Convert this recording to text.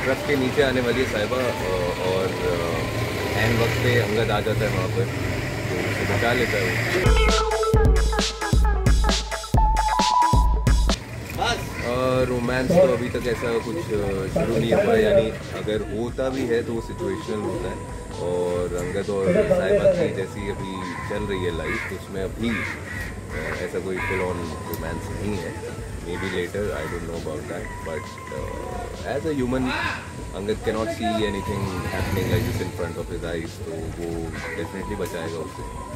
Truck के नीचे आने वाली है साहिबा और एन वक्त पे अंगद आ जाता है वहाँ पर, तो उसे बचा लेता है वो। रोमांस तो अभी तक ऐसा कुछ शुरू नहीं हुआ, यानी अगर होता भी है तो वो सिचुएशनल होता है। और अंगद और साहिबा की जैसी अभी चल रही है लाइफ, तो उसमें अभी ऐसा कोई फुल ऑन रोमांस नहीं है। Maybe later, I don't know about that, but as a human Angad cannot see anything happening like this in front of his eyes, तो वो डेफिनेटली बचाएगा उसे।